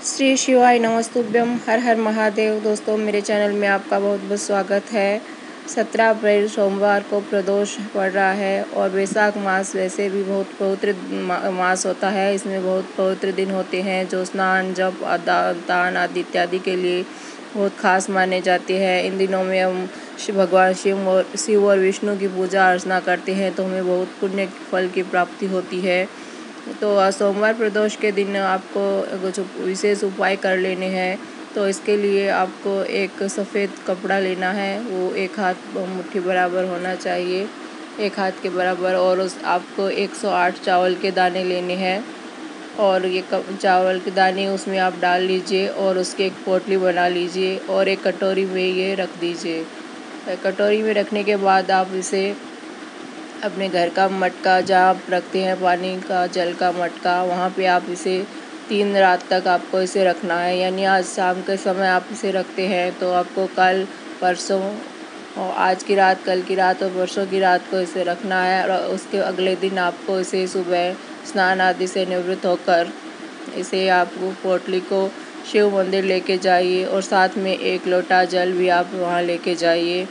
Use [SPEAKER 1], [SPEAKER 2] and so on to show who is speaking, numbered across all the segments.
[SPEAKER 1] श्री शिवाय नमस्तुभ्यम, हर हर महादेव। दोस्तों, मेरे चैनल में आपका बहुत बहुत स्वागत है। 17 अप्रैल सोमवार को प्रदोष पड़ रहा है और वैशाख मास वैसे भी बहुत पवित्र मास होता है। इसमें बहुत पवित्र दिन होते हैं जो स्नान, जप, दान आदि इत्यादि के लिए बहुत खास माने जाते हैं। इन दिनों में हम भगवान शिव और विष्णु की पूजा अर्चना करते हैं तो हमें बहुत पुण्य फल की प्राप्ति होती है। तो सोमवार प्रदोष के दिन आपको कुछ विशेष उपाय कर लेने हैं। तो इसके लिए आपको एक सफ़ेद कपड़ा लेना है, वो एक हाथ मुट्ठी बराबर होना चाहिए, एक हाथ के बराबर। और उस आपको 108 चावल के दाने लेने हैं और ये चावल के दाने उसमें आप डाल लीजिए और उसके एक पोटली बना लीजिए और एक कटोरी में ये रख दीजिए। कटोरी में रखने के बाद आप इसे अपने घर का मटका जहाँ आप रखते हैं पानी का, जल का मटका, वहाँ पे आप इसे 3 रात तक आपको इसे रखना है। यानी आज शाम के समय आप इसे रखते हैं तो आपको कल, परसों और आज की रात, कल की रात और परसों की रात को इसे रखना है। और उसके अगले दिन आपको इसे सुबह स्नान आदि से निवृत्त होकर इसे आपको पोटली को शिव मंदिर लेके जाइए और साथ में 1 लोटा जल भी आप वहाँ लेके जाइए।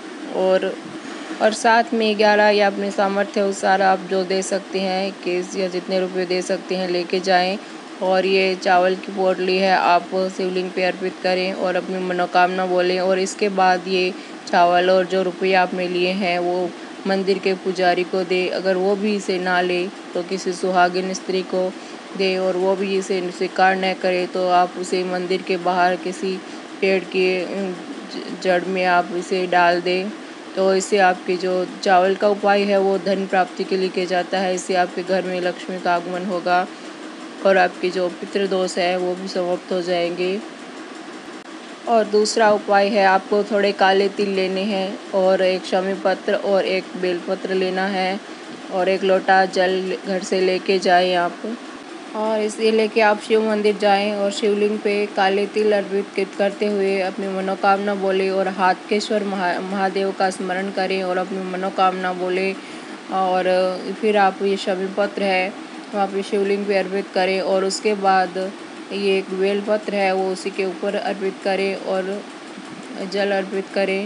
[SPEAKER 1] और साथ में 11 या अपने सामर्थ्य अनुसार आप जो दे सकते हैं, केस या जितने रुपए दे सकते हैं लेके जाएं। और ये चावल की पोटली है, आप शिवलिंग पे अर्पित करें और अपनी मनोकामना बोलें। और इसके बाद ये चावल और जो रुपये आपने लिए हैं वो मंदिर के पुजारी को दे। अगर वो भी इसे ना ले तो किसी सुहागिन स्त्री को दे, और वो भी इसे स्वीकार न करे तो आप उसे मंदिर के बाहर किसी पेड़ के जड़ में आप इसे डाल दें। तो इससे आपके जो चावल का उपाय है वो धन प्राप्ति के लिए किया जाता है। इससे आपके घर में लक्ष्मी का आगमन होगा और आपके जो पितृदोष है वो भी समाप्त हो जाएंगे। और दूसरा उपाय है, आपको थोड़े काले तिल लेने हैं और एक शमी पत्र और एक बेलपत्र लेना है और 1 लोटा जल घर से लेके जाएं आप। और इसे लेके आप शिव मंदिर जाएं और शिवलिंग पे काले तिल अर्पित करते हुए अपनी मनोकामना बोले और हाटकेश्वर महादेव का स्मरण करें और अपनी मनोकामना बोले। और फिर आप ये शमी पत्र है वो आप शिवलिंग पे अर्पित करें और उसके बाद ये एक बेलपत्र है वो उसी के ऊपर अर्पित करें और जल अर्पित करें।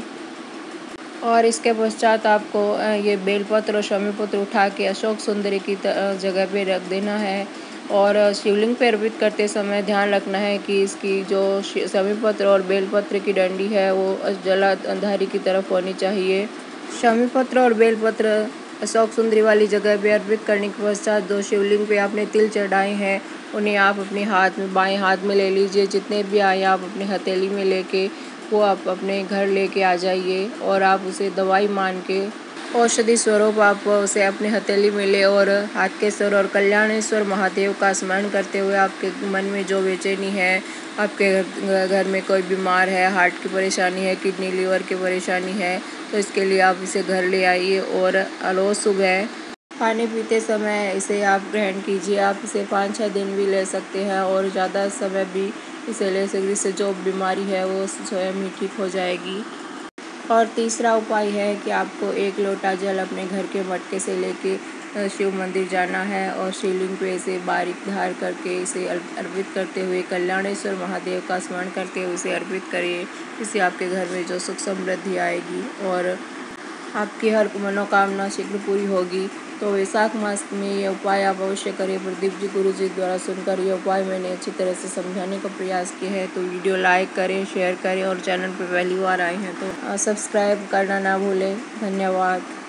[SPEAKER 1] और इसके पश्चात आपको ये बेलपत्र और शमी पत्र उठा के अशोक सुंदरी की जगह पे रख देना है। और शिवलिंग पे अर्पित करते समय ध्यान रखना है कि इसकी जो शमी पत्र और बेलपत्र की डंडी है वो जलाधारी की तरफ होनी चाहिए। शमी पत्र और बेलपत्र अशोक सुंदरी वाली जगह पे अर्पित करने के पश्चात जो शिवलिंग पे आपने तिल चढ़ाए हैं उन्हें आप अपने हाथ में, बाएं हाथ में ले लीजिए। जितने भी आए आप अपने हथेली में लेके वो आप अपने घर लेके आ जाइए और आप उसे दवाई मान के औषधि स्वरूप आप उसे अपने हथेली में ले और हाटकेश्वर और कल्याणेश्वर महादेव का स्मरण करते हुए आपके मन में जो बेचैनी है, आपके घर में कोई बीमार है, हार्ट की परेशानी है, किडनी लीवर की परेशानी है, तो इसके लिए आप इसे घर ले आइए। और रोज़ सुबह पानी पीते समय इसे आप ग्रहण कीजिए। आप इसे 5-6 दिन भी ले सकते हैं और ज़्यादा समय भी इसे ले सकते, इससे जो बीमारी है वो स्वयं ही ठीक हो जाएगी। और तीसरा उपाय है कि आपको 1 लोटा जल अपने घर के मटके से लेके शिव मंदिर जाना है और शिवलिंग पे इसे बारीक धार करके इसे अर्पित करते हुए कल्याणेश्वर महादेव का स्मरण करते हुए इसे अर्पित करिए। इससे आपके घर में जो सुख समृद्धि आएगी और आपकी हर मनोकामना शीघ्र पूरी होगी। तो वैशाख मास में ये उपाय आप अवश्य करें। प्रदीप जी, गुरु जी द्वारा सुनकर ये उपाय मैंने अच्छी तरह से समझाने का प्रयास किया है। तो वीडियो लाइक करें, शेयर करें और चैनल पर पहली बार आए हैं तो सब्सक्राइब करना ना भूलें। धन्यवाद।